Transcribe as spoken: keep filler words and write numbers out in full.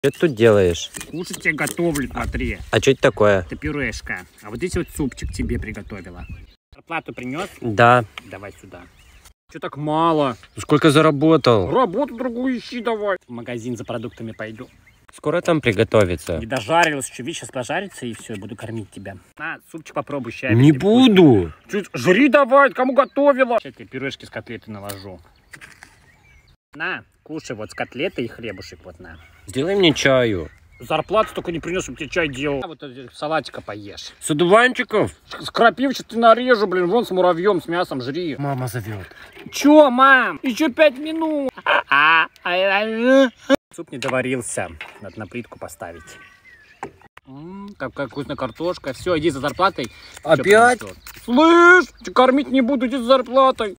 Что ты тут делаешь? Кушать тебе готовлю, смотри. А что это такое? Это пюрешка. А вот здесь вот супчик тебе приготовила. Зарплату принес? Да. Давай сюда. Че так мало? Сколько заработал? Работу другую ищи давай. В магазин за продуктами пойду. Скоро там приготовится. Не дожарилась еще, видишь, сейчас пожарится и все, буду кормить тебя. На, супчик попробуй, ща. Не буду. Чуть, жри давай, кому готовила? Сейчас тебе пюрешки с котлеты наложу. На, кушай вот с котлетой и хлебушек вот на. Сделай мне чаю. Зарплату только не принес, чтобы тебе чай делал. А вот салатика поешь. С одуванчиков? С крапивчик ты нарежу, блин, вон с муравьем, с мясом жри. Мама зовет. Че, мам? Еще пять минут. Суп не доварился. Надо на плитку поставить. М-м, какая вкусная картошка. Все, иди за зарплатой. Опять? Слышь, кормить не буду, иди за зарплатой.